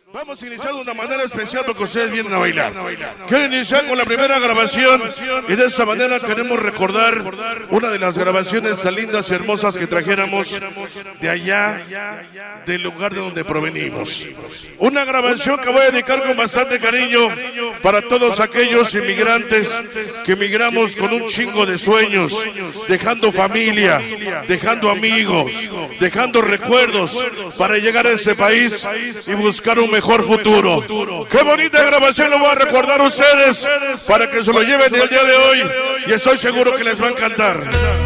Vamos a iniciar de una manera especial porque ustedes vienen a bailar. Quiero iniciar con la primera grabación y de esa manera queremos recordar una de las grabaciones tan lindas y hermosas que trajéramos de allá, del lugar de donde provenimos. Una grabación que voy a dedicar con bastante cariño para todos aquellos inmigrantes que emigramos con un chingo de sueños, dejando familia, dejando amigos, dejando recuerdos para llegar a este país y buscar un mejor futuro. Qué bonita grabación lo voy a recordar a ustedes para que se lo lleven el día de hoy y estoy seguro que les va a encantar.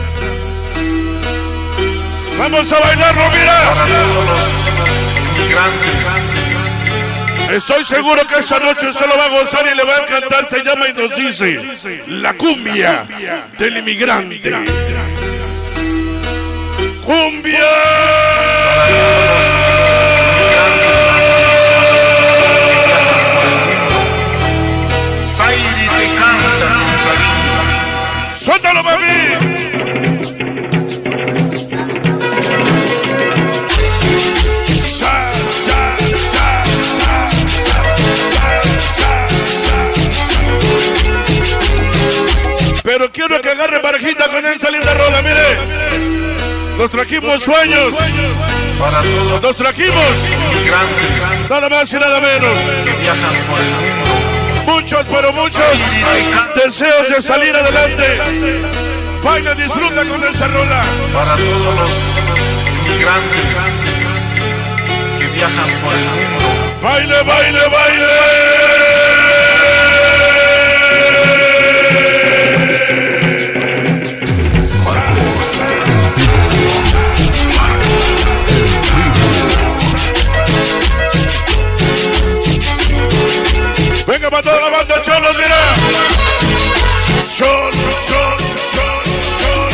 Vamos a bailarlo, mira. Para todos los inmigrantes. Estoy seguro que esta noche usted lo va a gozar y le va a encantar. Se llama y nos dice la cumbia del inmigrante. ¡Cumbia! Saidi te canta con cariño. ¡Suéltalo, mami! Pero quiero que agarre parejita con esa linda rola, mire. Nos trajimos sueños. Para todos Nos trajimos los inmigrantes nada más y nada menos. que viajan por el mundo. Muchos, pero muchos deseos de salir adelante. Baila, disfruta con esa rola. Para todos los inmigrantes que viajan por el mundo. Baile, baile, baile. Venga para toda la banda, cholos, mira. Cholo, cholo, cholo, cholo,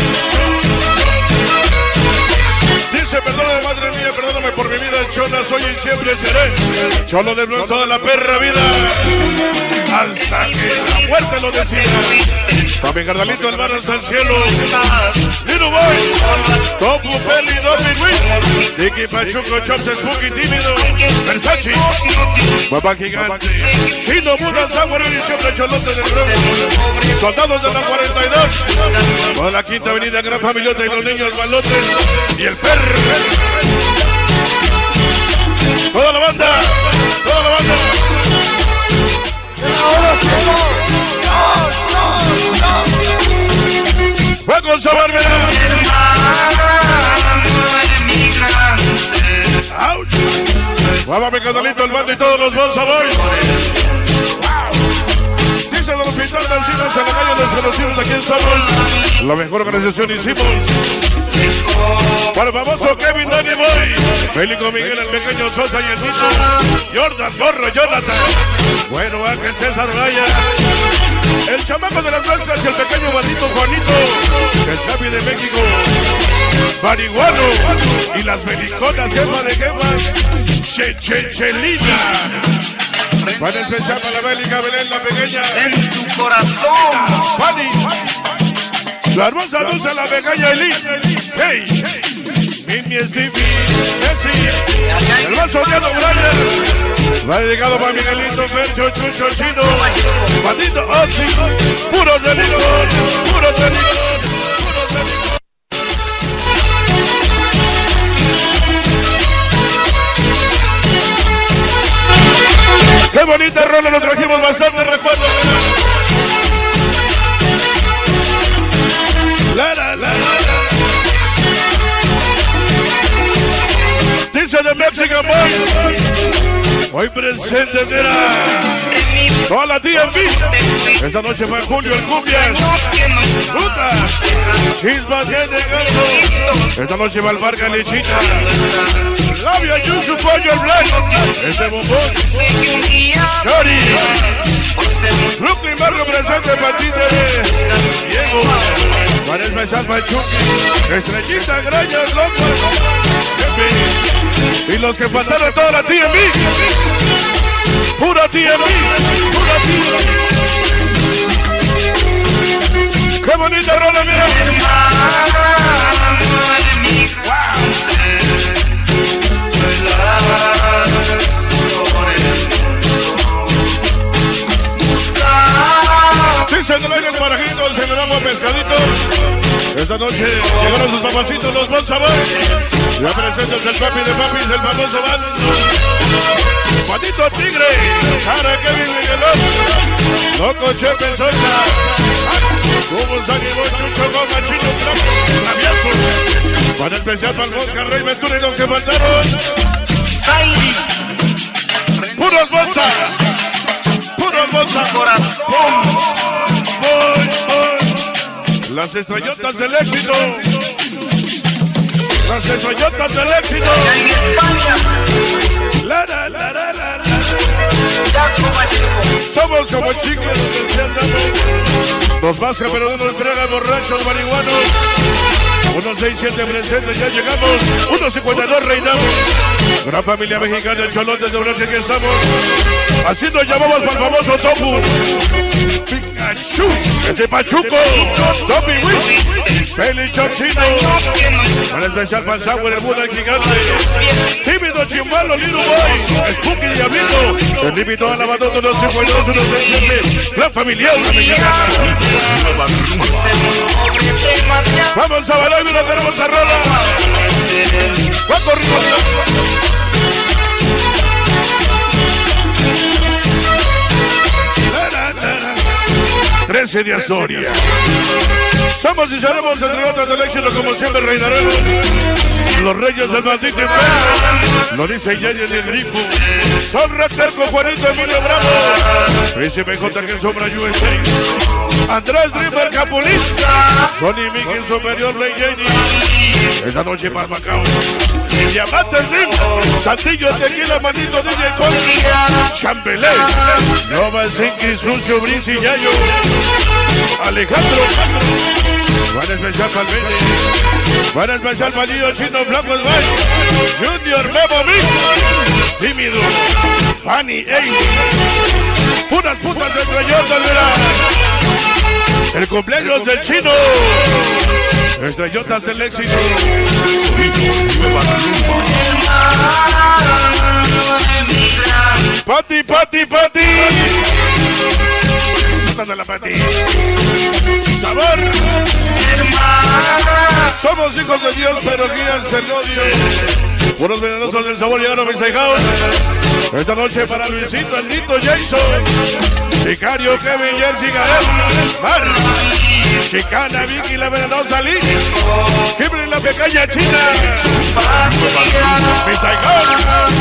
cholo. Dice, perdóname, madre mía, perdóname por mi vida, chona, soy y siempre seré. Cholo de nuevo toda la perra vida. Hasta que la muerte lo decida. Pa' mi carnalito, el mar hasta el cielo. Little Boy, Topu, Peli, Dobby, Luis, Dicky, Pachuco, Chops, Spooky, Tímido, Versace, Papá Gigante, Chino, Buda, Sáfaro y siempre Cholote del Grupo, Soldados de la 42, toda la Quinta Avenida, Gran Familiota y los niños Balotes y el perro. Toda la banda, toda la banda. ¡Va con sabor, mira! ¡Auch! ¡Vamos, mi canalito, el bando y todos los Bolsa Boys! Dice del hospital de Alcinas en la calle Desconocidos, aquí estamos. La mejor organización hicimos. Para el famoso Kevin Danny Boy, Bélico Miguel, el pequeño Sosa y el Nito, Jordan, Borro, Jonathan, bueno, Ángel César Raya, el chamaco de las mezclas y el pequeño bandito Juanito, el Capi de México, Marihuano y las beliconas, jefa de jefas, Chelina. Para especial para la bélica Belén, la pequeña. En tu corazón. Fanny. La hermosa dulce, la pequeña Eli. Hey. Mimi, Stevie, Messi. El más odiado Brian. Va dedicado para Miguelito, Fercho, Chucho, Chino. Bandito, Oxy. Puro delito. Puro delito. Puro delito. Qué bonita rola, nos trajimos bastante recuerdo. La, la, la, la. Dice de Mexican Boys. Hoy presente, mira. Toda la TMB. Esta noche fue Julio el Cumbias. Ruta. Chispas, gente, gato. Esta noche va el Barca Lechita. Labia, Yusuf, Pollo, el Black. Ese bombón. Shori. Brooklyn Barrio presente, Patita. Diego. Para el Mesal Pachuqui. Estrellita, Grañas, Locos. Y los que faltaron toda la TMB. Pura TMB. Pura TMB. Qué bonita rola, mira. Wow. pescaditos. Esta noche llegaron sus papacitos, los Bolsa Boys. Ya presentas el papi de papis, el famoso bando. Juanito Tigre, Cara Kevin Miguelón, Loco Chepe Sosa, como Sanimo Chucho Goma, Chino Trapo, Rabioso. Para especial para el Mosca, Rey Ventura y los que faltaron. Puros Bolsa, puros Bolsa. Corazón. Las estrellotas del éxito. Las estrellotas del éxito. En España. Somos como chicles donde se andamos. Nos vasca pero no nos traga borrachos marihuanos. 167 presentes, ya llegamos. 152 reinamos. Gran familia mexicana, el Cholote de Blanque que estamos. Así nos llamamos para el famoso Topu. Pikachu, ese Pachuco, Topi Wish, Pelichón Chino. Para especial para el Sauer, el Buda, el gigante. Tímido Chimbalo, Little Boy, Spooky Diablito. El límite a la bandota, 152, 167. Gran familia, una mexicana. Vamos a bailar y no queremos a rola. Va corriendo. 13 de Azoria. Somos y seremos entre otras del éxito, como siempre reinaremos. Los reyes del maldito imperio. Lo dice Yaya del Grifo. Son Raterco, Juanito Emilio Bravo. Príncipe J. que sombra USA. Andrés Dreamer Capulista. Sonny Mickey Superior Rey Jenny. Esta noche para Macao. Diamante Dream. Santillo Tequila Maldito DJ Conti. Chambelé. Nova Zinki Sucio Brice y Yayo. Alejandro. Juan especial para el Bene. Juan especial para Niño Chino Flaco Esbay. Junior Memo Mix. Tímido. Fanny Ey. Puras putas estrellotas, verá. El cumpleaños del Chino. Estrellotas del éxito. Pati, Pati, Pati. La Pati. Sabor. Somos hijos de Dios, pero guías el odio. Puros venenosos del sabor llegaron mis ahijados. Esta noche para Luisito, Andito, Jason. Sicario, Kevin, Jersey, Gael, Mar. Chicana, Vicky, la venenosa Liz. Kimberly, la pequeña China. Mis ahijados.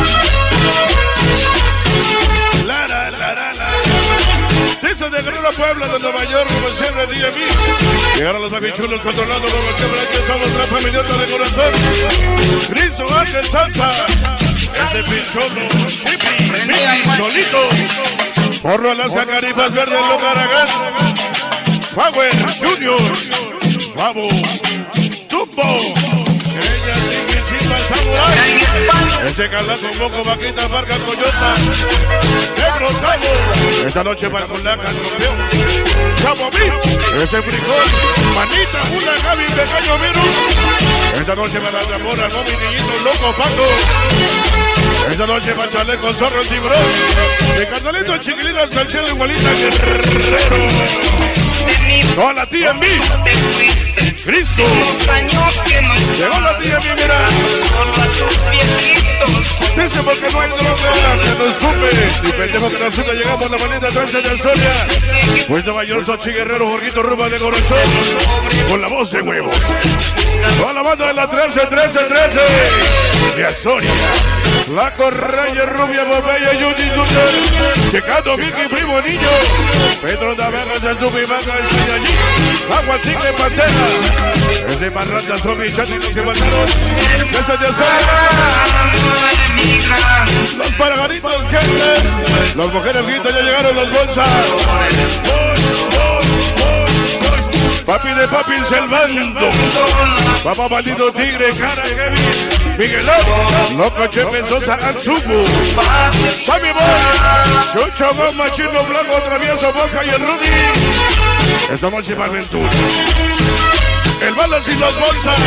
Dice de Guerrero Puebla, de Nueva York, como siempre, DMV. Llegaron los babichulos controlando como siempre, aquí somos la familiota de corazón. Cristo, Ángel, Salsa. Ese pichono, Chipi, Mickey, Solito. Porro, Alaska, Carifas, Verde, Locaragán. Power, Junior. Bravo. Tumbo. Ella, Chiqui, Chimba, Samurai. Ese calazo, Moco, Vaquita, Vargas, Coyota. Negro, Tavo. Esta noche para Culaca, campeón. Chavo Beat. Ese frijol. Manita, una Gaby, pequeño virus. Esta noche para la Zamora, no mi niñito, loco, Paco. Esta noche para Chaleco, Zorro, el Tiburón. De Catalito, Chiquilitas, al cielo, igualita, Guerrero. Toda la tía en mí. Cristo. Llegó la tía en mí, mira. Dice porque no hay droga, que no supe. Y pendejo que no supe, llegamos a la manita 13 de Azoria. Puerto Mayor, Sochi Guerrero, Jorgito Ruba de Corazón. Con la voz de huevo. Toda la banda de la 13 de Azoria. La Corraya, Rubia, Bobella, Yuji, Yuter. Checando Vicky, Primo Niño. Pedro Davegas, Estupi, Vaca, Señallí. Agua, Tigre, Pantera. Ese Marranda, Somi, Chati, los que mataron. Ese de Azoria. Los Paragaritos, gente. Los mujeres guitas ya llegaron, los bolsas. Papi de papi Selvando. Papá maldito Tigre, Cara Heavy. Miguelón. Loco Chepe Sosa, Atsuku. Sammy Boy. Chucho Goma, Chino Blanco, Travieso, Boca y el Rudy. Esta noche para Ventura. El Balas y los bolsas.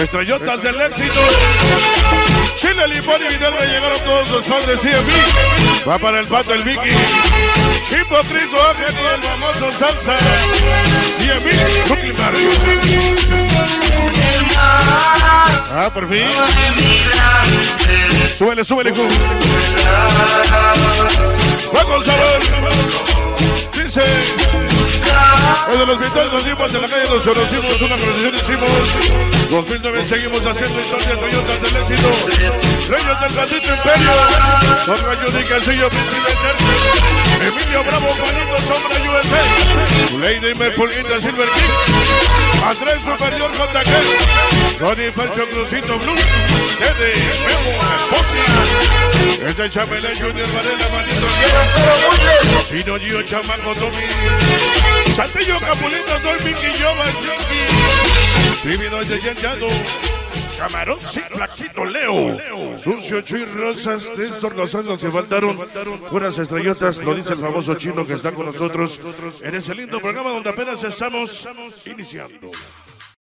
Estrellotas del éxito. Chile, Limón y Vidal llegaron todos los padres CMB. Va para el Pato, el Vicky. Chimbo, Cristo, Ángel y el famoso Salsa. Y a mí, Brooklyn Barrio. Ah, por fin. Súbele, súbele, hijo. Va con sabor. Dice. Uno de los vitales nos dimos en la calle, nos conocimos, una conversación hicimos. 2009 seguimos haciendo historias Toyotas del éxito. Reyes del Gatito Imperio. Don Rayo de Casillo, Príncipe Tercio. Emilio Bravo, Juanito Sombra USA. Lady Merpulguita Silver King. Andrés Superior JK. Tony Felcho Crucito Blue. Tede, Memo, Esposia. Este Chamele Junior Varela, Manito Guerra. Chino Gio, Chamaco Tommy. Santillo Capulito, Dolby Quilloba, Sinki. Divino de Yanyado. Camarón, sí, Flaquito Leo. Sucio, Chuy, Rosas, Néstor Lozano. Se faltaron unas estrellotas, lo dice el famoso chino que está con nosotros en ese lindo programa donde apenas estamos iniciando.